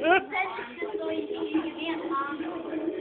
said it's just going to be you can't mom.